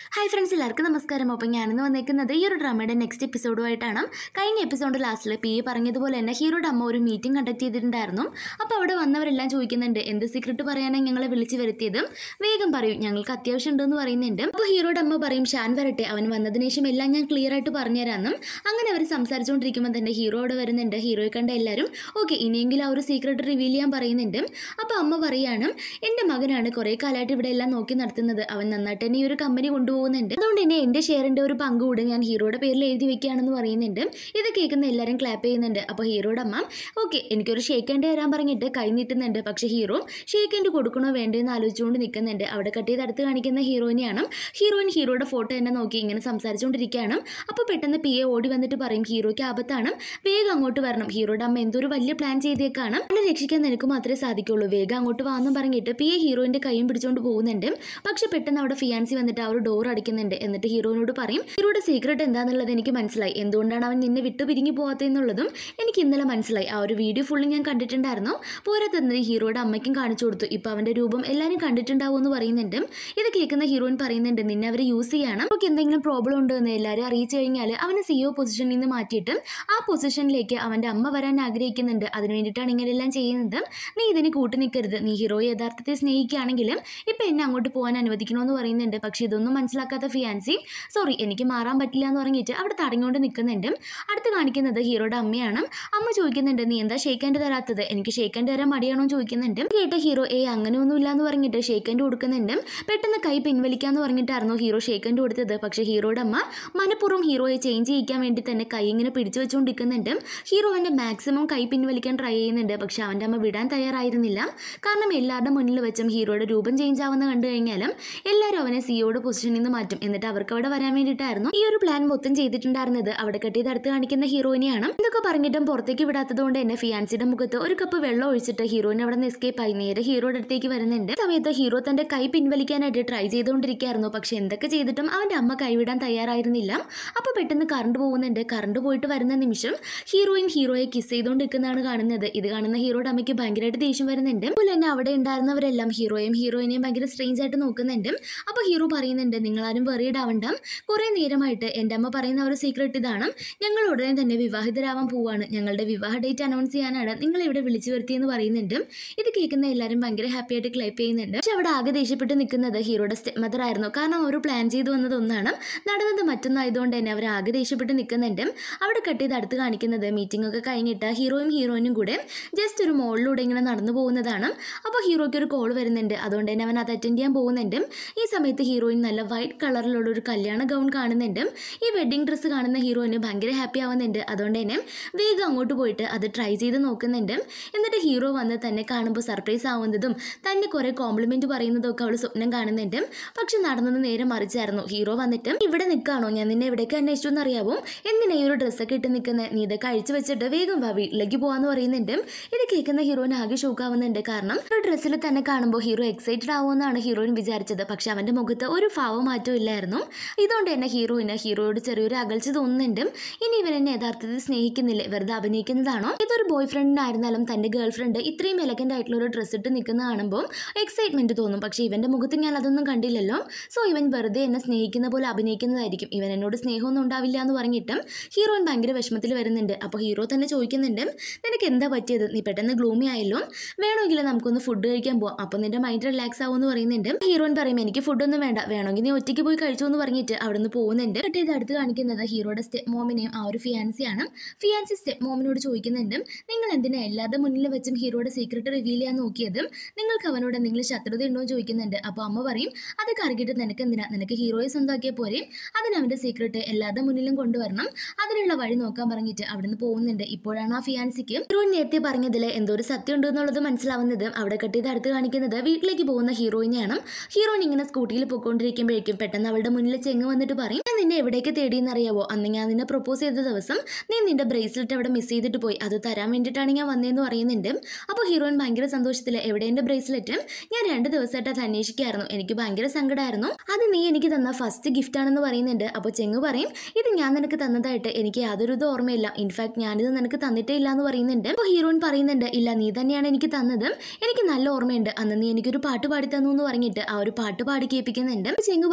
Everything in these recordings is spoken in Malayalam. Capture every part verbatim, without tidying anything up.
ഹായ് ഫ്രണ്ട്സ്, എല്ലാവർക്കും നമസ്കാരം. അപ്പോൾ ഞാനിന്ന് വന്നേക്കുന്നത് ഈ ഒരു ഡ്രാമയുടെ നെക്സ്റ്റ് എപ്പിസോഡുമായിട്ടാണ്. കഴിഞ്ഞ എപ്പിസോഡ് ലാസ്റ്റിൽ പി എ പറഞ്ഞതുപോലെ തന്നെ ഹീറോയുടെ അമ്മ ഒരു മീറ്റിംഗ് കണ്ടക്ട് ചെയ്തിട്ടുണ്ടായിരുന്നു. അപ്പോൾ അവിടെ വന്നവരെല്ലാം ചോദിക്കുന്നുണ്ട്, എന്ത് സീക്രട്ട് പറയാനാണ് ഞങ്ങളെ വിളിച്ച് വരുത്തിയത്, വേഗം പറയും, ഞങ്ങൾക്ക് അത്യാവശ്യം ഉണ്ടെന്ന് പറയുന്നുണ്ട്. അപ്പോൾ ഹീറോയുടെ അമ്മ പറയും, ഷാൻ വരട്ടെ, അവൻ വന്നതിന് ശേഷം എല്ലാം ഞാൻ ക്ലിയർ ആയിട്ട് പറഞ്ഞുതരാമെന്നും. അങ്ങനെ അവർ സംസാരിച്ചുകൊണ്ടിരിക്കുമ്പോൾ തന്നെ ഹീറോ അവിടെ വരുന്നുണ്ട്. ഹീറോയെ കണ്ട എല്ലാവരും ഓക്കെ, ഇനിയെങ്കിലും ആ ഒരു സീക്രട്ട് റിവീൽ ചെയ്യാൻ പറയുന്നുണ്ട്. അപ്പോൾ അമ്മ പറയാണ്, എൻ്റെ മകനാണ് കുറേ കാലമായിട്ട് ഇവിടെ എല്ലാം നോക്കി നടത്തുന്നത്, അവൻ നന്നായിട്ട് തന്നെ ഈ ഒരു കമ്പനി കൊണ്ടുപോകുന്നുണ്ട്, അതുകൊണ്ട് തന്നെ എൻ്റെ ഷെയറിൻ്റെ ഒരു പങ്ക് കൂടെ ഞാൻ ഹീറോയുടെ പേരിൽ എഴുതി വെക്കുകയാണെന്ന് പറയുന്നുണ്ട്. ഇത് കേൾക്കുന്ന എല്ലാവരും ക്ലാപ്പ് ചെയ്യുന്നുണ്ട്. അപ്പോൾ ഹീറോയുടെ അമ്മ ഓക്കെ, എനിക്കൊരു ഷേക്ക് ഹാൻഡ് തരാൻ പറഞ്ഞിട്ട് കൈ നീട്ടുന്നുണ്ട്. പക്ഷേ ഹീറോ ഷേക്ക് ഹാൻഡ് കൊടുക്കണോ വേണ്ടോ എന്ന് ആലോചിച്ചുകൊണ്ട് നിൽക്കുന്നുണ്ട്. അവിടെ കട്ട് ചെയ്ത് അടുത്ത് കാണിക്കുന്ന ഹീറോയിനെയാണ്. ഹീറോയിൻ ഹീറോയുടെ ഫോട്ടോ തന്നെ നോക്കി ഇങ്ങനെ സംസാരിച്ചുകൊണ്ടിരിക്കുകയാണ്. അപ്പോൾ പെട്ടെന്ന് പി എ ഓടി വന്നിട്ട് പറയും, ഹീറോയ്ക്ക് ആപത്താണ്, വേഗം അങ്ങോട്ട് വരണം, ഹീറോയുടെ അമ്മ എന്തോ ഒരു വലിയ പ്ലാൻ ചെയ്തേക്കാണ്, എന്നെ രക്ഷിക്കാൻ നിനക്ക് മാത്രമേ സാധിക്കുള്ളൂ, വേഗം അങ്ങോട്ട് വാന്നും പറഞ്ഞിട്ട് പി എ ഹീറോയിൻ്റെ കൈയും പിടിച്ചുകൊണ്ട് പോകുന്നുണ്ട്. പക്ഷേ പെട്ടെന്ന് അവിടെ ഫിയാൻസി വന്നിട്ട് ആ ഒരു ഡോർ അടിക്കുന്നുണ്ട്. എന്നിട്ട് ഹീറോയിനോട് പറയും, ഹീറോയുടെ സീക്രട്ട് എന്താണെന്നുള്ളത് എനിക്ക് മനസ്സിലായി, എന്തുകൊണ്ടാണ് അവൻ നിന്നെ വിട്ടു പിരിഞ്ഞു പോകാത്തതെന്നുള്ളതും എനിക്ക് ഇന്നലെ മനസ്സിലായി, ആ ഒരു വീഡിയോ ഫുള്ള് ഞാൻ കണ്ടിട്ടുണ്ടായിരുന്നു, പോരാത്തതിന് ഹീറോയുടെ അമ്മയ്ക്കും കാണിച്ചു കൊടുത്തു, ഇപ്പോൾ അവൻ്റെ രൂപം എല്ലാവരും കണ്ടിട്ടുണ്ടാവും എന്ന് പറയുന്നുണ്ട്. ഇത് കേൾക്കുന്ന ഹീറോയിൻ പറയുന്നുണ്ട്, നിന്നെ അവർ യൂസ് ചെയ്യണം, നമുക്ക് എന്തെങ്കിലും പ്രോബ്ലം ഉണ്ടോ എന്ന് എല്ലാവരും അറിയിച്ചു കഴിഞ്ഞാൽ അവനെ സിഇഒ പൊസിഷനിൽ നിന്ന് മാറ്റിയിട്ട് ആ പൊസിഷനിലേക്ക് അവൻ്റെ അമ്മ വരാൻ ആഗ്രഹിക്കുന്നുണ്ട്, അതിന് വേണ്ടിയിട്ടാണ് ഇങ്ങനെയെല്ലാം ചെയ്യുന്നത്, നീ ഇതിന് കൂട്ടു നിൽക്കരുത്, നീ ഹീറോയെ യഥാർത്ഥത്തിൽ സ്നേഹിക്കുകയാണെങ്കിലും ഇപ്പം എന്നെ അങ്ങോട്ട് പോകാൻ അനുവദിക്കണമെന്ന് പറയുന്നുണ്ട്. പക്ഷേ ഇതൊന്നും മനസ്സിലാക്കാത്ത ഫിയാൻസി സോറി എനിക്ക് മാറാൻ പറ്റില്ല എന്ന് പറഞ്ഞിട്ട് അവിടെ തടഞ്ഞുകൊണ്ട് നിൽക്കുന്നുണ്ട്. അടുത്ത് കാണിക്കുന്നത് ഹീറോയുടെ അമ്മയാണ്. അമ്മ ചോദിക്കുന്നുണ്ട്, നീ എന്താ ഷേക്ക് ഹാൻഡ് തരാത്തത്, എനിക്ക് ഷേക്ക് ഹാൻഡ് തരാൻ മടിയാണോ എന്ന് ചോദിക്കുന്നുണ്ട്. കേട്ട ഹീറോ ഏ അങ്ങനെയൊന്നുമില്ല എന്ന് പറഞ്ഞിട്ട് ഷേക്ക് ഹാൻഡ് കൊടുക്കുന്നുണ്ട്. പെട്ടെന്ന് കൈ പിൻവലിക്കാന്ന് പറഞ്ഞിട്ടായിരുന്നു ഹീറോ ഷേക്ക് ഹാൻഡ് കൊടുത്തത്. പക്ഷേ ഹീറോയുടെ അമ്മ മനഃപൂർവ്വം ഹീറോയെ ചേഞ്ച് ചെയ്യിക്കാൻ വേണ്ടി തന്നെ കൈ ഇങ്ങനെ പിടിച്ചു വെച്ചുകൊണ്ടിരിക്കുന്നുണ്ട്. ഹീറോ അവൻ്റെ മാക്സിമം കൈ പിൻവലിക്കാൻ ട്രൈ ചെയ്യുന്നുണ്ട്. പക്ഷെ അവൻ്റെ അമ്മ വിടാൻ തയ്യാറായിരുന്നില്ല. കാരണം എല്ലാവരുടെ മുന്നിൽ വെച്ചും ഹീറോയുടെ രൂപം ചേഞ്ച് ആവുന്ന കണ്ടു കഴിഞ്ഞാലും എല്ലാവരും അവനെ സിഇഒയുടെ പൊസിഷനിൽ നിന്ന് മാറ്റും. എന്നിട്ട് അവർക്ക് അവിടെ വരാൻ വേണ്ടിയിട്ടായിരുന്നു ഈ ഒരു പ്ലാൻ മൊത്തം ചെയ്തിട്ടുണ്ടായിരുന്നത്. അവിടെ കെട്ടിയത് അടുത്ത് കാണിക്കുന്ന ഹീറോയിനെയാണ്. ഇതൊക്കെ പറഞ്ഞിട്ടും പുറത്തേക്ക് വിടാത്തത് കൊണ്ട് തന്നെ ഫിയാൻസിയുടെ മുഖത്ത് ഒരു കപ്പ് വെള്ളം ഒഴിച്ചിട്ട് ഹീറോയിനെ അവിടെ നിന്ന് എസ്കേപ്പ് ആയി നേരെ ഹീറോയുടെ അടുത്തേക്ക് വരുന്നുണ്ട്. സമയത്ത് ഹീറോ തന്റെ കൈ പിൻവലിക്കാനായിട്ട് ട്രൈ ചെയ്തുകൊണ്ടിരിക്കുകയായിരുന്നു. പക്ഷെ എന്തൊക്കെ ചെയ്തിട്ടും അവന്റെ അമ്മ കൈവിടാൻ തയ്യാറായിരുന്നില്ല. അപ്പൊ പെട്ടെന്ന് കറണ്ട് പോകുന്നുണ്ട്. കറണ്ട് പോയിട്ട് വരുന്ന നിമിഷം ഹീറോയിൻ ഹീറോയെ കിസ് ചെയ്തുകൊണ്ടിരിക്കുന്നതാണ് കാണുന്നത്. ഇത് കാണുന്ന ഹീറോയുടെ അമ്മയ്ക്ക് ഭയങ്കരമായിട്ട് ദേഷ്യം വരുന്നുണ്ട്. അതുപോലെ തന്നെ അവിടെ ഉണ്ടായിരുന്നവരെല്ലാം ഹീറോയും ഹീറോയിനെയും ഭയങ്കര സ്ട്രേഞ്ച് ആയിട്ട് നോക്കുന്നുണ്ട്. അപ്പൊ ഹീറോ പറയുന്നുണ്ട്, നിങ്ങളാരും വെറിയഡ് ആവണ്ട, കുറേ നേരമായിട്ട് എൻ്റെ അമ്മ പറയുന്ന ഒരു സീക്രട്ട് ഇതാണ്, ഞങ്ങൾ ഉടനെ തന്നെ വിവാഹിതരാവാൻ പോവാണ്, ഞങ്ങളുടെ വിവാഹ ഡേറ്റ് അനൗൺസ് ചെയ്യാനാണ് നിങ്ങൾ ഇവിടെ വിളിച്ചു വരുത്തിയെന്ന് പറയുന്നുണ്ട്. ഇത് കേൾക്കുന്ന എല്ലാവരും ഭയങ്കര ഹാപ്പി ആയിട്ട് ക്ലൈപ്പ് ചെയ്യുന്നുണ്ട്. പക്ഷെ അവിടെ ആകെ ദേഷ്യപ്പെട്ട് നിൽക്കുന്നത് ഹീറോയുടെ സ്റ്റെപ്പ് മദർ ആയിരുന്നു. കാരണം അവർ പ്ലാൻ ചെയ്തു വന്നത് ഒന്നാണ്, നടന്നത് മറ്റൊന്നായതുകൊണ്ട് തന്നെ അവർ ആകെ ദേഷ്യപ്പെട്ട് നിൽക്കുന്നുണ്ട്. അവിടെ കട്ട് ചെയ്ത് അടുത്ത് കാണിക്കുന്നത് മീറ്റിംഗ് ഒക്കെ കഴിഞ്ഞിട്ട് ഹീറോയും ഹീറോയിനും കൂടെ ജസ്റ്റ് ഒരു മോളിലൂടെ ഇങ്ങനെ നടന്നു പോകുന്നതാണ്. അപ്പോൾ ഹീറോയ്ക്ക് ഒരു കോൾ വരുന്നുണ്ട്. അതുകൊണ്ട് തന്നെ അവൻ അത് അറ്റൻഡ് ചെയ്യാൻ പോകുന്നുണ്ട്. ഈ സമയത്ത് ഹീറോയിൻ നല്ല വൈറ്റ് കളറിലുള്ള ഒരു കല്യാണ ഗൗൺ കാണുന്നുണ്ട്. ഈ വെഡിങ് ഡ്രസ്സ് കാണുന്ന ഹീറോയിന് ഭയങ്കര ഹാപ്പി ആവുന്നുണ്ട്. അതുകൊണ്ട് തന്നെ വേഗം അങ്ങോട്ട് പോയിട്ട് അത് ട്രൈ ചെയ്ത് നോക്കുന്നുണ്ട്. എന്നിട്ട് ഹീറോ വന്ന് തന്നെ കാണുമ്പോൾ സർപ്രൈസ് ആവുന്നതും തന്നെ കുറേ കോംപ്ലിമെന്റ് പറയുന്നതും ഒക്കെ അവൾ സ്വപ്നം കാണുന്നുണ്ട്. പക്ഷെ നടന്നത് നേരെ മറിച്ചായിരുന്നു. ഹീറോ വന്നിട്ട്, ഇവിടെ നിൽക്കാണോ, ഞാൻ നിന്നെ എവിടേക്ക് അന്വേഷിച്ചു എന്നറിയാവോ, എന്തിനാ ഈ ഒരു ഡ്രസ്സൊക്കെ ഇട്ട് നിൽക്കുന്നത്, നീ ഇതൊക്കെ അഴിച്ചു വെച്ചിട്ട് വേഗം വാ വീട്ടിലേക്ക് പോകാന്ന് പറയുന്നുണ്ട്. ഇത് കേൾക്കുന്ന ഹീറോയിന് ആകെ ഷോക്കാവുന്നുണ്ട്. കാരണം ഒരു ഡ്രസ്സിൽ തന്നെ കാണുമ്പോൾ ഹീറോ എക്സൈറ്റഡ് ആവുമെന്നാണ് ഹീറോയിൻ വിചാരിച്ചത്. പക്ഷെ അവന്റെ മുഖത്ത് ഒരു ഭാവമാറ്റവും ഇല്ലായിരുന്നു. ഇതുകൊണ്ട് തന്നെ ഹീറോയിന് ഹീറോയോട് ചെറിയൊരു അകൽച്ച തോന്നുന്നുണ്ട്. ഇനി ഇവൻ എന്നെ യഥാർത്ഥത്തിൽ സ്നേഹിക്കുന്നില്ലേ, വെറുതെ അഭിനയിക്കുന്നതാണോ, ഇതൊരു ബോയ് ഫ്രണ്ടിനായിരുന്നാലും തന്റെ ഗേൾ ഫ്രണ്ട് ഇത്രയും എലഗന്റ് ആയിട്ടുള്ള ഒരു ഡ്രസ്സ് ഇട്ട് നിൽക്കുന്ന കാണുമ്പോൾ എക്സൈറ്റ്മെന്റ് തോന്നും. പക്ഷെ ഇവന്റെ മുഖത്ത് ഞാൻ അതൊന്നും കണ്ടില്ലല്ലോ, സോ ഇവൻ വെറുതെ എന്നെ സ്നേഹിക്കുന്ന പോലെ അഭിനയിക്കുന്നതായിരിക്കും, ഇവൻ എന്നോട് സ്നേഹമൊന്നും ഉണ്ടാവില്ല എന്ന് പറഞ്ഞിട്ടും ഹീറോയിൻ ഭയങ്കര വിഷമത്തിൽ വരുന്നുണ്ട്. അപ്പോൾ ഹീറോ തന്നെ ചോദിക്കുന്നുണ്ട്, നിനക്ക് എന്താ പറ്റിയത്, നീ പെട്ടെന്ന് ഗ്ലൂമി ആയല്ലോ, വേണമെങ്കിൽ നമുക്കൊന്ന് ഫുഡ് കഴിക്കാൻ പോവാം, അപ്പോൾ നിന്റെ മൈൻഡ് റിലാക്സ് ആവും എന്ന് പറയുന്നുണ്ട്. ഹീറോയിൻ പറയും, എനിക്ക് ഫുഡൊന്നും വേണ്ട, വേണമെങ്കിൽ നീ ഒറ്റയ്ക്ക് പോയി കഴിച്ചു എന്ന് പറഞ്ഞിട്ട് അവിടെ നിന്ന് പോകുന്നുണ്ട്. കട്ട് ചെയ്ത് അടുത്ത് കാണിക്കുന്നത് ഹീറോയുടെ സ്റ്റെപ്പ് മോമിനെയും ആ ഒരു ഫിയാൻസിയാണ്. ഫിയാൻസി സ്റ്റെപ്പ് മോമിനോട് ചോദിക്കുന്നുണ്ട്, നിങ്ങൾ എന്തിനാ എല്ലാവരുടെ മുന്നിൽ വെച്ചും ഹീറോയുടെ സീക്രട്ട് റിവീൽ ചെയ്യാൻ നോക്കിയത്, നിങ്ങൾക്ക് അവനോട് എന്തെങ്കിലും ശത്രുത ഉണ്ടോ എന്ന് ചോദിക്കുന്നുണ്ട്. അപ്പോൾ അമ്മ പറയും, അത് കറക്കിയിട്ട് നിനക്ക് എന്തിനാ, നിനക്ക് ഹീറോയെ സ്വന്തമാക്കിയാൽ പോരെ, അതിന് അവൻ്റെ സീക്രട്ട് എല്ലാവരുടെ മുന്നിലും കൊണ്ടുവരണം, അതിനുള്ള വഴി നോക്കാൻ പറഞ്ഞിട്ട് അവിടെ നിന്ന് പോകുന്നുണ്ട്. ഇപ്പോഴാണ് ആ ഫിയാൻസിക്ക് ഹീറോയിൻ നേരത്തെ പറഞ്ഞതിൽ എന്തോ ഒരു സത്യം ഉണ്ട് എന്നുള്ളത് മനസ്സിലാവുന്നത്. അവിടെ കട്ട് ചെയ്ത് അടുത്ത് കാണിക്കുന്നത് വീട്ടിലേക്ക് പോകുന്ന ഹീറോയിനെയാണ്. ഹീറോയിൻ ഇങ്ങനെ സ്കൂട്ടിയിൽ പോയിക്കൊണ്ടിരിക്കുമ്പോഴേക്കും പെട്ടെന്ന് അവളുടെ മുന്നിൽ ചെങ്ങ് വന്നിട്ട് പറയും, ഞാൻ നിന്നെ എവിടേക്ക് തേടിയെന്നറിയാവോ, അന്ന് ഞാൻ നിന്നെ പ്രപ്പോസ് ചെയ്ത ദിവസം നീ നിന്റെ ബ്രേസ്ലെറ്റ് അവിടെ മിസ് ചെയ്തിട്ട് പോയി, അത് തരാൻ വേണ്ടിയിട്ടാണ് ഞാൻ വന്നതെന്ന് പറയുന്നുണ്ട്. അപ്പോൾ ഹീറോയിൻ ഭയങ്കര സന്തോഷത്തിൽ, എവിടെ എൻ്റെ ബ്രേസ്ലെറ്റ്, ഞാൻ രണ്ട് ദിവസമായിട്ട് അത് അന്വേഷിക്കായിരുന്നു, എനിക്ക് ഭയങ്കര സങ്കടമായിരുന്നു, അത് നീ എനിക്ക് തന്ന ഫസ്റ്റ് ഗിഫ്റ്റ് ആണെന്ന് പറയുന്നുണ്ട്. അപ്പോൾ ചെങ്ങ് പറയും, ഇത് ഞാൻ നിനക്ക് തന്നതായിട്ട് എനിക്ക് യാതൊരു ഇത് ഓർമ്മയില്ല, ഇൻഫാക്ട് ഞാനിത് നിനക്ക് തന്നിട്ടേ ഇല്ല എന്ന് പറയുന്നുണ്ട്. അപ്പോൾ ഹീറോയിൻ പറയുന്നുണ്ട്, ഇല്ല നീ തന്നെയാണ് എനിക്ക് തന്നത്, എനിക്ക് നല്ല ഓർമ്മയുണ്ട്, അന്ന് നീ എനിക്കൊരു പാട്ട് പാടി തന്നു എന്ന് പറഞ്ഞിട്ട് ആ ഒരു പാട്ട് പാടി കേൾപ്പിക്കുന്നുണ്ട്. ചെങ്ങ്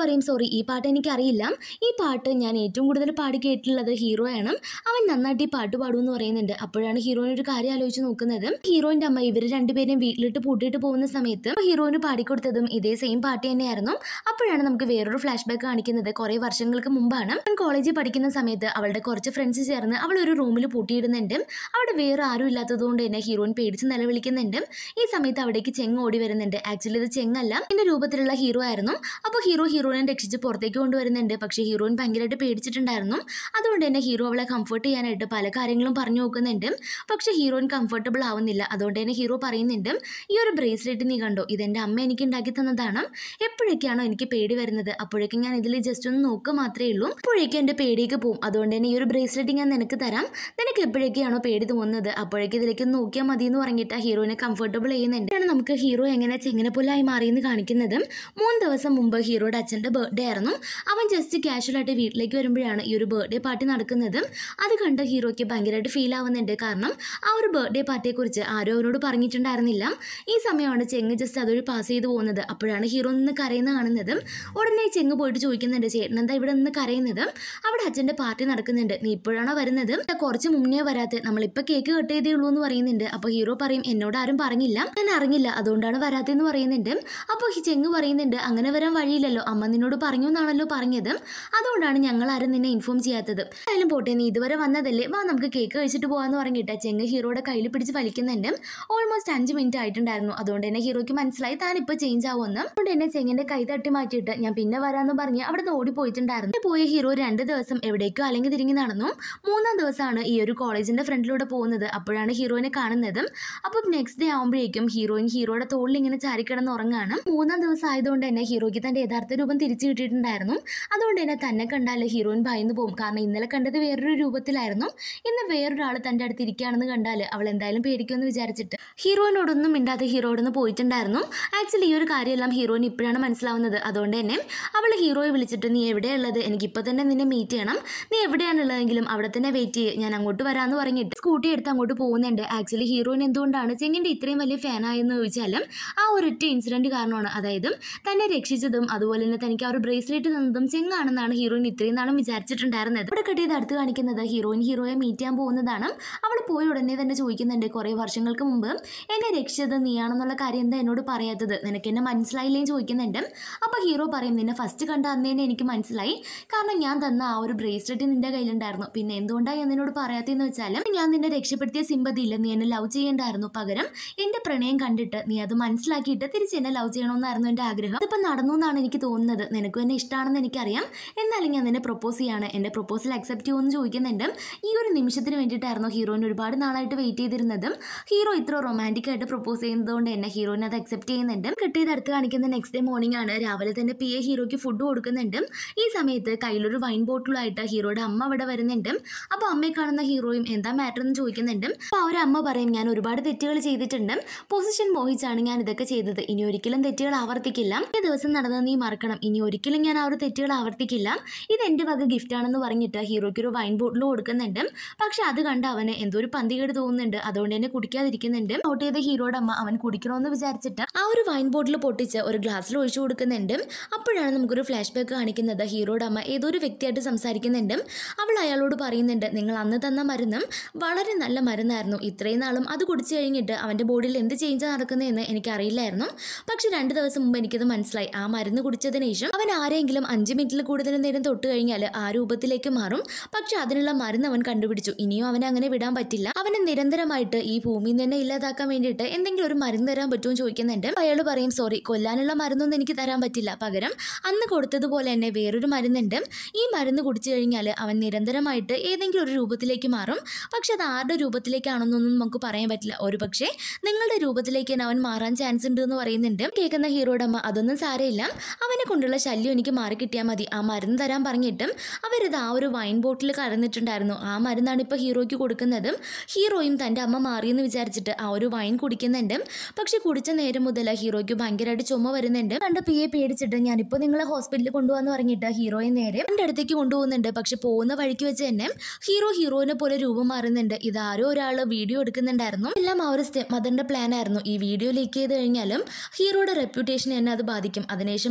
പറയും സോറി ഈ പാട്ട് എനിക്കറിയില്ല, ഈ പാട്ട് ഞാൻ ഏറ്റവും കൂടുതൽ പാടി കേട്ടിട്ടുള്ളത് ഹീറോയാണ്, അവൻ നന്നായിട്ട് ഈ പാട്ട് പാടുമെന്ന് പറയുന്നുണ്ട്. അപ്പോഴാണ് ഹീറോയിൻ ഒരു കാര്യം ആലോചിച്ച് നോക്കുന്നത്. ഹീറോയിൻ്റെ അമ്മ ഇവർ രണ്ടുപേരെയും വീട്ടിലിട്ട് പൂട്ടിയിട്ട് പോകുന്ന സമയത്ത് ഹീറോയിന് പാടിക്കൊടുത്തതും ഇതേ സെയിം പാട്ട് തന്നെയായിരുന്നു. അപ്പോഴാണ് നമുക്ക് വേറൊരു ഫ്ലാഷ് ബാക്ക് കാണിക്കുന്നത്. കുറേ വർഷങ്ങൾക്ക് മുമ്പാണ് അവൻ കോളേജിൽ പഠിക്കുന്ന സമയത്ത് അവളുടെ കുറച്ച് ഫ്രണ്ട്സ് ചേർന്ന് അവൾ ഒരു റൂമിൽ പൂട്ടിയിടുന്നുണ്ട്. അവിടെ വേറെ ആരും ഇല്ലാത്തതുകൊണ്ട് തന്നെ ഹീറോയിൻ പേടിച്ച് നിലവിളിക്കുന്നുണ്ട്. ഈ സമയത്ത് അവിടേക്ക് ചെങ്ങ് ഓടി വരുന്നുണ്ട്. ആക്ച്വലി ഇത് ചെങ്ങല്ല, ഇതിന്റെ രൂപത്തിലുള്ള ഹീറോ ആയിരുന്നു. അപ്പോൾ ഹീറോ ഹീറോയിനെ രക്ഷിച്ച് പുറത്തേക്ക് കൊണ്ടുവരുന്നുണ്ട്. പക്ഷേ ഹീറോയിൻ ഭയങ്കരമായിട്ട് പേടിച്ചിട്ടുണ്ടായിരുന്നു. അതുകൊണ്ട് തന്നെ ഹീറോ അവളെ കംഫർട്ട് ചെയ്യാനായിട്ട് പല കാര്യങ്ങളും പറഞ്ഞു നോക്കുന്നുണ്ട്. പക്ഷേ ഹീറോയിൻ കംഫർട്ടബിൾ ആവുന്നില്ല. അതുകൊണ്ട് തന്നെ ഹീറോ പറയുന്നുണ്ട്, ഈ ഒരു ബ്രേസ്ലെറ്റ് നീ കണ്ടോ, ഇതെൻ്റെ അമ്മ എനിക്ക് ഉണ്ടാക്കി തന്നതാണ്. എപ്പോഴൊക്കെയാണോ എനിക്ക് പേടി വരുന്നത് അപ്പോഴേക്കും ഞാൻ ഇതിൽ ജസ്റ്റ് ഒന്ന് നോക്കുക മാത്രമേ ഉള്ളൂ, അപ്പോഴേക്കും എൻ്റെ പേടിയൊക്കെ പോകും. അതുകൊണ്ട് തന്നെ ഈ ഒരു ബ്രേസ്ലെറ്റ് ഞാൻ നിനക്ക് തരാം, നിനക്ക് എപ്പോഴൊക്കെയാണോ പേടി തോന്നുന്നത് അപ്പോഴേക്കും ഇതിലേക്ക് നോക്കിയാൽ മതി എന്ന് പറഞ്ഞിട്ട് ഹീറോയിനെ കംഫർട്ടബിൾ ചെയ്യുന്നുണ്ട്. നമുക്ക് ഹീറോ എങ്ങനെ ചെങ്ങനെ പോലായി മാറിയെന്ന് കാണിക്കുന്നത്. മൂന്ന് ദിവസം മുമ്പ് ഹീറോയുടെ അച്ഛൻ്റെ ബർത്ത്ഡേ ആയിരുന്നു. അവൻ ജസ്റ്റ് കാഷ്വലായിട്ട് വീട്ടിലേക്ക് വരുമ്പോഴാണ് ഈ ഒരു ബർത്ത്ഡേ പാർട്ടി നടക്കുന്നത്. അത് കണ്ട് ഹീറോയ്ക്ക് ഭയങ്കരമായിട്ട് ഫീൽ ആവുന്നുണ്ട്. കാരണം ആ ഒരു ബർത്ത്ഡേ പാർട്ടിയെക്കുറിച്ച് ആരും അവരോട് പറഞ്ഞിട്ടുണ്ടായിരുന്നില്ല. ഈ സമയമാണ് ചെങ്ങ് ജസ്റ്റ് അതൊരു പാസ് ചെയ്ത് പോകുന്നത്. അപ്പോഴാണ് ഹീറോ നിന്ന് കരയുന്ന കാണുന്നത്. ഉടനെ ചെങ്ങ് പോയിട്ട് ചോദിക്കുന്നുണ്ട്, ചേട്ടൻ എന്താ ഇവിടെ നിന്ന് കരയുന്നത്, അവിടെ അച്ഛൻ്റെ പാർട്ടി നടക്കുന്നുണ്ട്, നീ ഇപ്പോഴാണോ വരുന്നത്, കുറച്ച് മുന്നേ വരാത്തെ, നമ്മളിപ്പോൾ കേക്ക് കട്ട് ചെയ്തേ ഉള്ളൂ എന്ന് പറയുന്നുണ്ട്. അപ്പോൾ ഹീറോ പറയും, എന്നോട് ആരും പറഞ്ഞില്ല, ഞാൻ അറിഞ്ഞില്ല, അതുകൊണ്ടാണ് വരാത്തെന്ന് പറയുന്നുണ്ട്. അപ്പോൾ ചെങ്ങ് പറയുന്നുണ്ട്, അങ്ങനെ വരാൻ വഴിയില്ലല്ലോ, അമ്മ നിന്നോട് പറഞ്ഞു എന്നാണല്ലോ പറഞ്ഞത്, അതുകൊണ്ടാണ് ഞങ്ങൾ ആരും നിന്നെ ഇൻഫോം ചെയ്യാത്തത്. ആയാലും പോട്ടെ, നീ ഇതുവരെ വന്നതല്ലേ, വാ നമുക്ക് കേക്ക് കഴിച്ചിട്ട് പോകാമെന്ന് പറഞ്ഞിട്ട് ചെങ്ങ് ഹീറോയുടെ കയ്യിൽ പിടിച്ച് വലിക്കുന്നുണ്ട്. ഓൾമോസ്റ്റ് അഞ്ച് മിനിറ്റ് ആയിട്ടുണ്ടായിരുന്നു. അതുകൊണ്ട് തന്നെ ഹീറോയ്ക്ക് മനസ്സിലായി താൻ ഇപ്പോൾ ചേഞ്ച് ആവുമെന്ന്. അതുകൊണ്ട് തന്നെ ചെങ്ങിന്റെ കൈ തട്ടി മാറ്റിയിട്ട് ഞാൻ പിന്നെ വരാമെന്ന് പറഞ്ഞ് അവിടെ നിന്ന് ഓടിപ്പോയിട്ടുണ്ടായിരുന്നു. പോയ ഹീറോ രണ്ട് ദിവസം എവിടേക്കോ അല്ലെങ്കിൽ തിരിഞ്ഞ് നടന്നു. മൂന്നാം ദിവസമാണ് ഈ ഒരു കോളേജിന്റെ ഫ്രണ്ടിലൂടെ പോകുന്നത്. അപ്പോഴാണ് ഹീറോയിനെ കാണുന്നത്. അപ്പം നെക്സ്റ്റ് ഡേ ആകുമ്പോഴേക്കും ഹീറോയിൻ ഹീറോയുടെ തോളിൽ ഇങ്ങനെ ചാരിക്കിടന്ന് ഉറങ്ങാണ്. മൂന്നാം ദിവസം ആയതുകൊണ്ട് തന്നെ ഹീറോയ്ക്ക് തന്റെ യഥാർത്ഥ രൂപം തിരിച്ചു കിട്ടിയിട്ടുണ്ടായിരുന്നു. അതുകൊണ്ട് തന്നെ തന്നെ കണ്ടാൽ ഹീറോയിൻ ഭയന്നു പോകും. കാരണം ഇന്നലെ കണ്ടത് വേറൊരു രൂപത്തിലായിരുന്നു, ഇന്ന് വേറൊരാൾ തന്റെ അടുത്ത് ഇരിക്കുകയാണെന്ന് കണ്ടാൽ അവൾ എന്തായാലും പേടിക്കുമെന്ന് വിചാരിച്ചിട്ട് ഹീറോയിനോടൊന്നും മിണ്ടാതെ ഹീറോയോടൊന്ന് പോയിട്ടുണ്ടായിരുന്നു. ആക്ച്വലി ഈ ഒരു കാര്യമെല്ലാം ഹീറോയിന് ഇപ്പോഴാണ് മനസ്സിലാവുന്നത്. അതുകൊണ്ട് തന്നെ അവൾ ഹീറോയെ വിളിച്ചിട്ട്, നീ എവിടെയുള്ളത്, എനിക്കിപ്പോൾ തന്നെ നിന്നെ മീറ്റ് ചെയ്യണം, നീ എവിടെയാണുള്ളതെങ്കിലും അവിടെ തന്നെ വെയിറ്റ് ചെയ്യ്, ഞാൻ അങ്ങോട്ട് വരാമെന്ന് പറഞ്ഞിട്ട് സ്കൂട്ടി എടുത്ത് അങ്ങോട്ട് പോകുന്നുണ്ട്. ആക്ച്വലി ഹീറോയിൻ എന്തുകൊണ്ടാണ് ചെങ്ങിൻ്റെ ഇത്രയും വലിയ ഫാനായെന്ന് ചോദിച്ചാലും ആ ഒരൊറ്റ ഇൻസിഡന്റ് കാരണമാണ്. അതായത് തന്നെ രക്ഷിച്ചതും അതുപോലെ തന്നെ തനിക്ക് ആ ഒരു ബ്രേസ്ലെറ്റ് തന്നതും ചെങ്ങാണെന്നാണ് ഹീറോയിൻ ഇത്രയും നാളും വിചാരിച്ചിട്ടുണ്ടായിരുന്നത്. ഇവിടെ കെട്ടിയത് അടുത്ത് കാണിക്കുന്നത് ഹീറോയിൻ ഹീറോയെ മീറ്റ് ചെയ്യാൻ പോകുന്നതാണ്. അവൾ പോയി ഉടനെ തന്നെ ചോദിക്കുന്നുണ്ട്, കുറേ വർഷങ്ങൾക്ക് മുമ്പ് എന്നെ രക്ഷിച്ചത് നീയാണെന്നുള്ള കാര്യം എന്താ എന്നോട് പറയാത്തത്, നിനക്ക് എന്നെ മനസ്സിലായില്ലേ ചോദിക്കുന്നുണ്ട്. അപ്പോൾ ഹീറോ പറയും, നിന്നെ ഫസ്റ്റ് കണ്ട അന്ന് തന്നെ എനിക്ക് മനസ്സിലായി, കാരണം ഞാൻ തന്ന ആ ഒരു ബ്രേസ്ലെറ്റ് നിന്റെ കയ്യിലുണ്ടായിരുന്നു, പിന്നെ എന്തുകൊണ്ടാണ് ഞാൻ നിന്നോട് പറയാത്തതെന്ന് വെച്ചാലും ഞാൻ നിന്നെ രക്ഷപ്പെടുത്തിയ സിമ്പതി ഇല്ല, നീ എന്നെ ലവ് ചെയ്യേണ്ടായിരുന്നു, പകരം എൻ്റെ പ്രണയം കണ്ടിട്ട് നീ അത് മനസ്സിലാക്കിയിട്ട് തിരിച്ച് എന്നെ ലവ് ചെയ്യണമെന്നായിരുന്നു എൻ്റെ ആഗ്രഹം. അതിപ്പോൾ നടന്നു എന്നാണ് എനിക്ക് തോന്നുന്നത്, നിനക്കും എന്നെ ഇഷ്ടമാണെന്ന് എനിക്കറിയാം, എന്നാലും ഞാൻ നിന്നെ പ്രപ്പോസ് ചെയ്യാണ്, എൻ്റെ പ്രപ്പോസൽ അക്സെപ്റ്റ് ചെയ്യുമെന്ന് ചോദിക്കുന്നുണ്ട്. ഈ ഒരു നിമിഷത്തിന് വേണ്ടിയിട്ടായിരുന്നു ഹീറോയിൻ ഒരുപാട് നാളായിട്ട് വെയിറ്റ് ചെയ്തിരുന്നത്. ഹീറോ ഇത്ര റൊമാൻറ്റിക് ആയിട്ട് പ്രപ്പോസ് ചെയ്യുന്നതുകൊണ്ട് തന്നെ ഹീറോയിൻ അത് അക്സെപ്റ്റ് ചെയ്യുന്നുണ്ട്. കിട്ടിയത് അടുത്ത് കാണിക്കുന്ന നെക്സ്റ്റ് ഡേ മോർണിംഗ് ആണ്. രാവിലെ തന്നെ പി എ ഹീറോയ്ക്ക് ഫുഡ് കൊടുക്കുന്നുണ്ട്. ഈ സമയത്ത് കയ്യിലൊരു വൈൻ ബോട്ടിലായിട്ട് ഹീറോയുടെ അമ്മ അവിടെ വരുന്നുണ്ട്. അപ്പോൾ അമ്മയെ കാണുന്ന ഹീറോയും എന്താ മാറ്റർ എന്ന് ചോദിക്കുന്നുണ്ട്. അപ്പോൾ ആ ഒരു അമ്മ പറയും, ഞാൻ ഒരുപാട് തെറ്റുകൾ ചെയ്തിട്ടുണ്ട്, പൊസിഷൻ മോഹിച്ചാണ് ഞാൻ ഇതൊക്കെ ചെയ്തത്, ഇനി ഒരിക്കലും തെറ്റുകൾ ആവർത്തിക്കില്ല, ഈ ദിവസം നടന്നത് നീ മറക്കണം, ഇനി ഒരിക്കലും ഞാൻ ആ ഒരു തെറ്റുകൾ ആവർത്തിക്കില്ല, ഇത് എൻ്റെ വക ഗിഫ്റ്റ് ആണെന്ന് പറഞ്ഞിട്ട് ഹീറോയ്ക്ക് ഒരു വൈൻ ബോട്ടിൽ കൊടുക്കുന്നുണ്ട്. പക്ഷെ അത് കണ്ട് അവന് എന്തോ ഒരു പന്തികേട് തോന്നുന്നുണ്ട്. അതുകൊണ്ട് തന്നെ കുടിക്കാതിരിക്കുന്നുണ്ട്. ഔട്ട് ചെയ്ത ഹീറോയുടെ അമ്മ അവൻ കുടിക്കണമെന്ന് വിചാരിച്ചിട്ട് ആ ഒരു വൈൻ ബോട്ടിൽ പൊട്ടിച്ച് ഒരു ഗ്ലാസ്സിൽ ഒഴിച്ചു കൊടുക്കുന്നുണ്ട്. അപ്പോഴാണ് നമുക്കൊരു ഫ്ലാഷ് ബാക്ക് കാണിക്കുന്നത്. ഹീറോയുടെ അമ്മ ഏതോ ഒരു വ്യക്തിയായിട്ട് സംസാരിക്കുന്നുണ്ട്. അവൾ അയാളോട് പറയുന്നുണ്ട്, നിങ്ങൾ അന്ന് തന്ന മരുന്നും വളരെ നല്ല മരുന്നായിരുന്നു, ഇത്രയും നാളും അത് കുടിച്ചു കഴിഞ്ഞിട്ട് അവൻ്റെ ബോഡിയിൽ എന്ത് ചേഞ്ച് നടക്കുന്നതെന്ന് എനിക്കറിയില്ലായിരുന്നു, പക്ഷെ രണ്ട് ദിവസം മുമ്പ് എനിക്കത് മനസ്സിലായി, ആ മരുന്ന് കുടിച്ചതിന് ശേഷം അവൻ ആരെങ്കിലും അഞ്ച് മിനിറ്റിൽ കൂടുതൽ നേരം തൊട്ട് കഴിഞ്ഞാൽ ആ രൂപത്തിലേക്ക് മാറും. പക്ഷെ അതിനുള്ള മരുന്ന് അവൻ കണ്ടുപിടിച്ചു. ഇനിയും അവനെ അങ്ങനെ വിടാൻ പറ്റില്ല, അവനെ നിരന്തരമായിട്ട് ഈ ഭൂമിയിൽ തന്നെ ഇല്ലാതാക്കാൻ വേണ്ടിയിട്ട് എന്തെങ്കിലും ഒരു മരുന്ന് തരാൻ പറ്റുമോ ചോദിക്കുന്നുണ്ട്. അയാൾ പറയും, സോറി, കൊല്ലാനുള്ള മരുന്നൊന്നും എനിക്ക് തരാൻ പറ്റില്ല, പകരം അന്ന് കൊടുത്തതുപോലെ തന്നെ വേറൊരു മരുന്നുണ്ട്, ഈ മരുന്ന് കുടിച്ചു കഴിഞ്ഞാൽ അവൻ നിരന്തരമായിട്ട് ഏതെങ്കിലും ഒരു രൂപത്തിലേക്ക് മാറും. പക്ഷെ അത് ആരുടെ രൂപത്തിലേക്കാണെന്നൊന്നും നമുക്ക് പറയാൻ പറ്റില്ല, ഒരു പക്ഷേ നിങ്ങളുടെ രൂപത്തിലേക്ക് തന്നെ അവൻ മാറാൻ ചാൻസ് ഉണ്ട് എന്ന് പറയുന്നുണ്ട്. കേൾക്കുന്ന ഹീറോയുടെ അമ്മ, അതൊന്നും സാരമില്ല, അവനെ കൊണ്ടുള്ള ശല്യം എനിക്ക് മാറി കിട്ടിയാൽ മതി, ആ മരുന്ന് തരാൻ പറഞ്ഞിട്ടും അവരത് ആ ഒരു വൈൻ ബോട്ടിൽ കടന്നിട്ടുണ്ടായിരുന്നു. ആ മരുന്നാണ് ഇപ്പോൾ ഹീറോയ്ക്ക് കൊടുക്കുന്നത്. ഹീറോയും തൻ്റെ അമ്മ മാറിയെന്ന് വിചാരിച്ചിട്ട് ആ ഒരു വൈൻ കുടിക്കുന്നുണ്ട്. പക്ഷെ കുടിച്ച നേരം മുതൽ ഹീറോയ്ക്ക് ഭയങ്കരമായിട്ട് ചുമ വരുന്നുണ്ട്. കണ്ട പിയെ പേടിച്ചിട്ട് ഞാനിപ്പോൾ നിങ്ങളെ ഹോസ്പിറ്റലിൽ കൊണ്ടുപോകാന്ന് പറഞ്ഞിട്ട് ഹീറോയെ നേരെ എൻ്റെ അടുത്തേക്ക് കൊണ്ടുപോകുന്നുണ്ട്. പക്ഷെ പോകുന്ന വഴിക്ക് വെച്ച് തന്നെ ഹീറോ ഹീറോയിനെ പോലെ രൂപം മാറുന്നുണ്ട്. ഇതാരോ ഒരാൾ വീഡിയോ എടുക്കുന്നുണ്ടായിരുന്നു. എല്ലാം ആ ഒരു സ്റ്റെപ്പ് മദറിന്റെ പ്ലാൻ ആയിരുന്നു. ഈ വീഡിയോ ലീക്ക് ചെയ്ത് കഴിഞ്ഞാലും ഹീറോയുടെ റെപ്യൂട്ടേഷൻ തന്നെ അത് ബാധിക്കും. അതിനുശേഷം അവൻ ഒരിക്കലും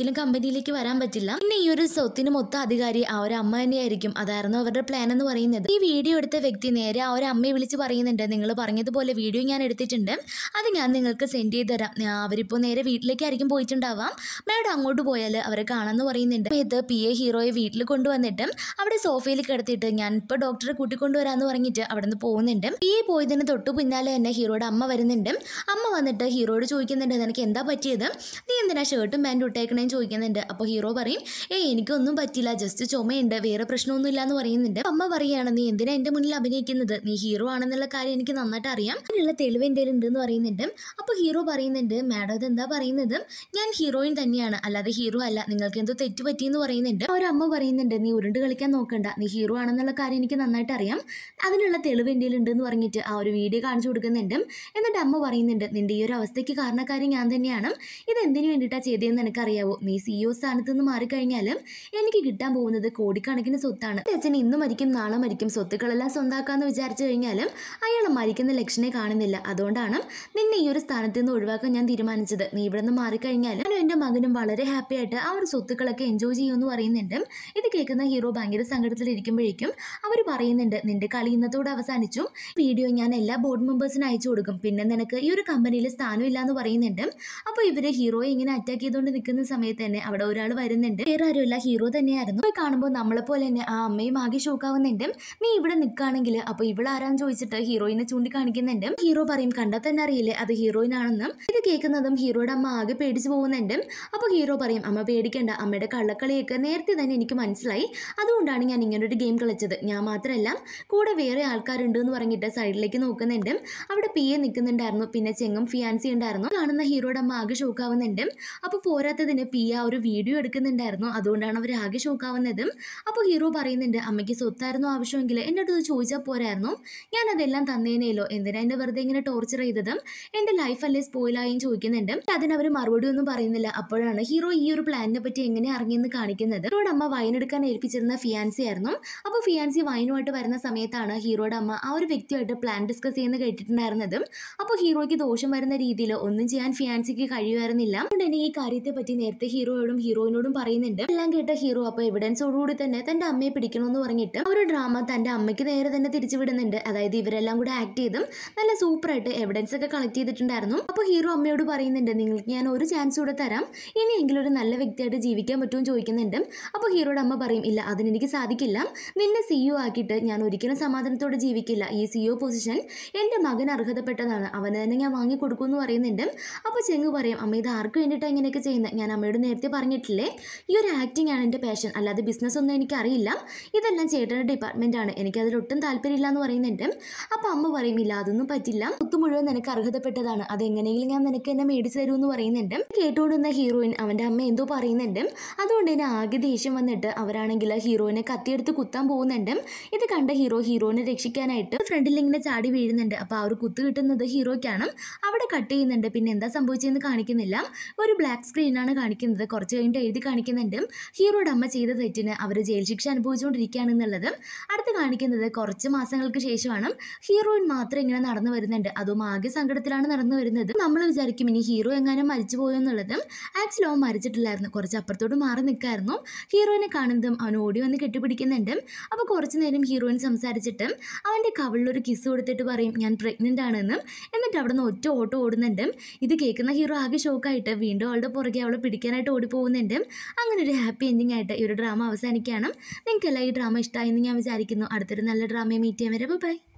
ഒരിക്കലും കമ്പനിയിലേക്ക് വരാൻ പറ്റില്ല. പിന്നെ ഈ ഒരു സ്വത്തിന് മൊത്തം അധികാരി ആ ഒരു അമ്മ തന്നെയായിരിക്കും. അതായിരുന്നു അവരുടെ പ്ലാൻ എന്ന് പറയുന്നത്. ഈ വീഡിയോ എടുത്ത വ്യക്തി നേരെ ആ ഒരു അമ്മയെ വിളിച്ച് പറയുന്നുണ്ട്, നിങ്ങൾ പറഞ്ഞതുപോലെ വീഡിയോ ഞാൻ എടുത്തിട്ടുണ്ട്, അത് ഞാൻ നിങ്ങൾക്ക് സെൻഡ് ചെയ്ത് തരാം. അവരിപ്പോൾ നേരെ വീട്ടിലേക്കായിരിക്കും പോയിട്ടുണ്ടാവാം, മാഡം അങ്ങോട്ട് പോയാൽ അവരെ കാണാമെന്ന് പറയുന്നുണ്ട്. ഇത് പി എ ഹീറോയെ വീട്ടിൽ കൊണ്ടുവന്നിട്ട് അവിടെ സോഫയിൽ കിടത്തിയിട്ട് ഞാൻ ഇപ്പോൾ ഡോക്ടറെ കൂട്ടിക്കൊണ്ടുവരാമെന്ന് പറഞ്ഞിട്ട് അവിടെ നിന്ന് പോകുന്നുണ്ട്. പി എ പോയതിന് തൊട്ട് പിന്നാലെ തന്നെ ഹീറോയുടെ അമ്മ വരുന്നുണ്ട്. അമ്മ വന്നിട്ട് ഹീറോയോട് ചോദിക്കുന്നുണ്ട്, നിനക്ക് എന്താ പറ്റിയത്, നീ എന്തിനാ ഷർട്ടും പാൻറ്റും ഇട്ടേക്കണേന്ന് ചോദിക്കുന്നുണ്ട്. അപ്പോൾ ഹീറോ പറയും, ഏയ് എനിക്കൊന്നും പറ്റില്ല, ജസ്റ്റ് ചുമയുണ്ട്, വേറെ പ്രശ്നമൊന്നുമില്ല എന്ന് പറയുന്നുണ്ട്. അമ്മ പറയുകയാണ്, നീ എന്തിനാ എൻ്റെ മുന്നിൽ അഭിനയിക്കുന്നത്, നീ ഹീറോ ആണെന്നുള്ള കാര്യം എനിക്ക് നന്നായിട്ട് അറിയാം, അതിനുള്ള തെളിവ് എൻ്റെ ഉണ്ട് എന്ന് പറയുന്നുണ്ട്. അപ്പോൾ ഹീറോ പറയുന്നുണ്ട്, മാഡം ഇതെന്താ പറയുന്നത്, ഞാൻ ഹീറോയിൻ തന്നെയാണ്, അല്ലാതെ ഹീറോ അല്ല, നിങ്ങൾക്ക് എന്തോ തെറ്റ് പറ്റിയെന്ന് പറയുന്നുണ്ട്. ഒരു അമ്മ പറയുന്നുണ്ട്, നീ ഉരുണ്ട് കളിക്കാൻ നോക്കണ്ട, നീ ഹീറോ ആണെന്നുള്ള കാര്യം എനിക്ക് നന്നായിട്ട് അറിയാം, അതിനുള്ള തെളിവ് എൻ്റെ ഉണ്ട് എന്ന് പറഞ്ഞിട്ട് ആ ഒരു വീഡിയോ കാണിച്ചു കൊടുക്കുന്നുണ്ട്. എന്നിട്ട് അമ്മ പറയുന്നുണ്ട്, നിന്റെ ഈ ഒരു അവസ്ഥയ്ക്ക് കാരണക്കാരി ഞാൻ തന്നെയാണ്, ഇത് എന്തിനു വേണ്ടിയിട്ടാണ് ചെയ്തതെന്ന് എനിക്കറിയാവോ, നീ സിഇഒ സ്ഥാനത്ത് നിന്ന് മാറിക്കഴിഞ്ഞാലും എനിക്ക് കിട്ടാൻ പോകുന്നത് കോടിക്കണക്കിന് സ്വത്താണ്. അച്ഛൻ ഇന്ന് മരിക്കും നാളെ മരിക്കും, സ്വത്തുക്കളെല്ലാം സ്വന്താക്കാന്ന് വിചാരിച്ചു കഴിഞ്ഞാലും അയാൾ മരിക്കുന്ന ലക്ഷണേ കാണുന്നില്ല, അതുകൊണ്ടാണ് നിന്നെ ഈ ഒരു സ്ഥാനത്ത് നിന്ന് ഒഴിവാക്കാൻ ഞാൻ തീരുമാനിച്ചത്. നീ ഇവിടെ നിന്ന് മാറിക്കഴിഞ്ഞാലും ഞാനും എൻ്റെ മകനും വളരെ ഹാപ്പി ആയിട്ട് ആ ഒരു സ്വത്തുക്കളൊക്കെ എൻജോയ് ചെയ്യുമെന്ന് പറയുന്നുണ്ട്. ഇത് കേൾക്കുന്ന ഹീറോ ഭയങ്കര സങ്കടത്തിലിരിക്കുമ്പോഴേക്കും അവർ പറയുന്നുണ്ട്, നിന്റെ കളി ഇന്നത്തോടെ അവസാനിച്ചു, വീഡിയോ ഞാൻ എല്ലാ ബോർഡ് മെമ്പേഴ്സിന് അയച്ചു കൊടുക്കും, പിന്നെ നിനക്ക് ഈ ഒരു കമ്പനിയിൽ സ്ഥാനമില്ല എന്ന് പറയുന്നുണ്ട്. അപ്പോൾ ഇവര് ഹീറോയെ ഇങ്ങനെ അറ്റാക്ക് ചെയ്തുകൊണ്ട് നിൽക്കുന്ന സമയത്ത് തന്നെ അവിടെ ഒരാൾ വരുന്നുണ്ട്. വേറെ ആരുമല്ല, ഹീറോ തന്നെയായിരുന്നു. പോയി കാണുമ്പോൾ നമ്മളെ പോലെ തന്നെ ആ അമ്മയും ആകെ ഷോക്കാവുന്നുണ്ട്. നീ ഇവിടെ നിൽക്കുകയാണെങ്കിൽ അപ്പോൾ ഇവളാരാന്ന് ചോദിച്ചിട്ട് ഹീറോയിനെ ചൂണ്ടിക്കാണിക്കുന്നുണ്ട്. ഹീറോ പറയും, കണ്ടാൽ തന്നെ അറിയില്ലേ അത് ഹീറോയിൻ ആണെന്നും. ഇത് കേൾക്കുന്നതും ഹീറോയുടെ അമ്മ ആകെ പേടിച്ചു പോകുന്നുണ്ട്. അപ്പോൾ ഹീറോ പറയും, അമ്മ പേടിക്കണ്ട, അമ്മയുടെ കള്ളക്കളിയൊക്കെ നേരത്തെ തന്നെ എനിക്ക് മനസ്സിലായി, അതുകൊണ്ടാണ് ഞാൻ ഇങ്ങനൊരു ഗെയിം കളിച്ചത്, ഞാൻ മാത്രമല്ല കൂടെ വേറെ ആൾക്കാരുണ്ട് എന്ന് പറഞ്ഞിട്ട് സൈഡിലേക്ക് നോക്കുന്നുണ്ട്. അവിടെ പി എ നിൽക്കുന്നുണ്ടായിരുന്നു, പിന്നെ ചെങ്ങും ഫിയാൻസി ഉണ്ടായിരുന്നു. കാണുന്ന ഹീറോയുടെ അമ്മ ആകെ ഷോക്കാവുന്നുണ്ട്. അപ്പോൾ പോരാത്തതിന് പി എ ആ ഒരു വീഡിയോ എടുക്കുന്നുണ്ടായിരുന്നു, അതുകൊണ്ടാണ് അവർ ആകെ ഷോക്കാവുന്നത്. അപ്പോൾ ഹീറോ പറയുന്നുണ്ട്, അമ്മയ്ക്ക് സ്വത്തായിരുന്നു ആവശ്യമെങ്കിൽ എൻ്റെ അടുത്ത് ചോദിച്ചാൽ പോരായിരുന്നു, ഞാൻ അതെല്ലാം തന്നേനേലോ, എന്തിനാ എന്നെ വെറുതെ ഇങ്ങനെ ടോർച്ചർ ചെയ്തതും, എൻ്റെ ലൈഫല്ലേ സ്പോയിലായും ചോദിക്കുന്നുണ്ട്. അതിനവർ മറുപടി ഒന്നും പറയുന്നില്ല. അപ്പോഴാണ് ഹീറോ ഈ ഒരു പ്ലാനിനെ പറ്റി എങ്ങനെ അറിഞ്ഞെന്ന് കാണിക്കുന്നത്. ഹീറോയുടെ അമ്മ വൈനെടുക്കാൻ ഏൽപ്പിച്ചിരുന്ന ഫിയാൻസി ആയിരുന്നു. അപ്പോൾ ഫിയാൻസി വൈനുമായിട്ട് വരുന്ന സമയത്താണ് ഹീറോയുടെ അമ്മ ആ ഒരു വ്യക്തിയായിട്ട് പ്ലാൻ ഡിസ്കസ് ചെയ്യുന്ന കേട്ടിട്ടുണ്ടായിരുന്നത്. അപ്പോൾ ഹീറോയ്ക്ക് ദോഷം വരുന്ന രീതിയിൽ ഒന്നും ചെയ്യാൻ ഫിയാൻസിക്ക് കഴിയുമായിരുന്നില്ല. അതുകൊണ്ട് തന്നെ ഈ കാര്യത്തെ പറ്റി നേരത്തെ ഹീറോയോടും ഹീറോയിനോടും പറയുന്നുണ്ട്. എല്ലാം കേട്ട ഹീറോ അപ്പോൾ എവിഡൻസോടുകൂടി തന്നെ തന്റെ അമ്മയെ പിടിക്കണമെന്ന് പറഞ്ഞിട്ട് ഒരു ഡ്രാമ തന്റെ അമ്മയ്ക്ക് നേരെ തന്നെ തിരിച്ചു വിടുന്നുണ്ട്. അതായത് ഇവരെല്ലാം കൂടെ ആക്ട് ചെയ്തും നല്ല സൂപ്പറായിട്ട് എവിഡൻസ് ഒക്കെ കളക്ട് ചെയ്തിട്ടുണ്ടായിരുന്നു. അപ്പോൾ ഹീറോ അമ്മയോട് പറയുന്നുണ്ട്, നിങ്ങൾക്ക് ഞാൻ ഒരു ചാൻസ് കൂടെ തരാം, ഇനിയെങ്കിലും ഒരു നല്ല വ്യക്തിയായിട്ട് ജീവിക്കാൻ പറ്റുമെന്ന് ചോദിക്കുന്നുണ്ട്. അപ്പോൾ ഹീറോയുടെ അമ്മ പറയും, ഇല്ല അതിനെനിക്ക് സാധിക്കില്ല, നിന്നെ സിഇഒ ആക്കിയിട്ട് ഞാൻ ഒരിക്കലും സമാധാനത്തോടെ ജീവിക്കില്ല, ഈ സിഇഒ പൊസിഷൻ എൻ്റെ മകൻ അർഹതപ്പെട്ടതാണ്, അവന് തന്നെ ഞാൻ വാങ്ങി കൊടുക്കുമെന്ന് പറയുന്നുണ്ട്. അപ്പോൾ ചെങ്ങ് പറയും, അമ്മ ഇത് ആർക്ക് വേണ്ടിയിട്ടാണ് ഇങ്ങനെയൊക്കെ ചെയ്യുന്നത്, ഞാൻ അമ്മയോട് നേരത്തെ പറഞ്ഞിട്ടില്ലേ, ഈ ഒരു ആക്ടിങ് ആണ് എൻ്റെ പാഷൻ, അല്ലാതെ ബിസിനസ് ഒന്നും എനിക്കറിയില്ല, ഇതെല്ലാം ചേട്ടൻ്റെ ഡിപ്പാർട്ട്മെൻ്റ് ആണ്, എനിക്കതിലൊട്ടും താല്പര്യമില്ല എന്ന് പറയുന്നുണ്ട്. അപ്പോൾ അമ്മ പറയും, ഇല്ല അതൊന്നും പറ്റില്ല, ഒത്തു മുഴുവൻ നിനക്ക് അർഹതപ്പെട്ടതാണ്, അതെങ്ങനെയെങ്കിലും ഞാൻ നിനക്ക് എന്നെ മേടിച്ചു തരുമെന്ന് പറയുന്നുണ്ട്. കേട്ടുകൊണ്ടിരുന്ന ഹീറോയിൻ അവൻ്റെ അമ്മ എന്തോ പറയുന്നുണ്ട്. അതുകൊണ്ട് തന്നെ ആകെ ദേഷ്യം വന്നിട്ട് അവരാണെങ്കിൽ ഹീറോയിനെ കത്തിയെടുത്ത് കുത്താൻ പോകുന്നുണ്ട്. ഇത് കണ്ട ഹീറോ ഹീറോയിനെ രക്ഷിക്കാനായിട്ട് ഫ്രണ്ടിൽ ഇങ്ങനെ ചാടി വീഴുന്നുണ്ട്. അപ്പോൾ ആ ഒരു കുത്ത് കിട്ടുന്നത് ഹീറോയ്ക്കാണ്. അവിടെ കട്ട് ചെയ്യുന്നുണ്ട്. പിന്നെ എന്താ സംഭവിച്ചതെന്ന് കാണിക്കുന്നില്ല, ഒരു ബ്ലാക്ക് സ്ക്രീനാണ് കാണിക്കുന്നത്. കുറച്ച് കഴിഞ്ഞിട്ട് എഴുതി കാണിക്കുന്നുണ്ട്, ഹീറോയുടെ അമ്മ ചെയ്ത തെറ്റിന് അവർ ജയിൽ ശിക്ഷ അനുഭവിച്ചുകൊണ്ടിരിക്കുകയാണെന്നുള്ളത്. അടുത്ത് കാണിക്കുന്നത് കുറച്ച് മാസങ്ങൾക്ക് ശേഷമാണ്. ഹീറോയിൻ മാത്രം ഇങ്ങനെ നടന്നു വരുന്നുണ്ട്, അതും ആകെ സങ്കടത്തിലാണ് നടന്നു വരുന്നത്. നമ്മൾ വിചാരിക്കും ഇനി ഹീറോ എങ്ങാനും മരിച്ചു പോയോ എന്നുള്ളത്. ആക്ച്വലി അവൻ മരിച്ചിട്ടില്ലായിരുന്നു, കുറച്ച് അപ്പുറത്തോട്ട് മാറി നിൽക്കായിരുന്നു. ഹീറോയിനെ കാണുന്നതും അവൻ ഓടി വന്ന് കെട്ടിപ്പിടിക്കുന്നുണ്ട്. അപ്പോൾ കുറച്ച് നേരം ഹീറോയിൻ സംസാരിച്ചിട്ട് അവൻ്റെ കവിളിലൊരു കിസ് കൊടുത്തിട്ട് പറയും, ഞാൻ പ്രഗ്നൻ്റ് ആണെന്ന്. എന്നിട്ട് അവിടെ നിന്ന് ഒറ്റ ഓട്ടം ഓടുന്നുണ്ട്. ഇത് കേൾക്കുന്ന ഹീറോ ആകെ ഷോക്കായിട്ട് വീണ്ടും അവളുടെ പുറകെ അവളെ പിടിക്കാനായിട്ട് ഓടിപ്പോകുന്നുണ്ട്. അങ്ങനെ ഒരു ഹാപ്പി എൻഡിങ് ആയിട്ട് ഈ ഒരു ഡ്രാമ അവസാനിക്കുകയാണ്. നിങ്ങൾക്കെല്ലാം ഈ ഡ്രാമ ഇഷ്ടമായെന്ന് ഞാൻ വിചാരിക്കുന്നു. അടുത്തൊരു നല്ല ഡ്രാമയെ മീറ്റ് ചെയ്യാൻ വരെ ബൈ.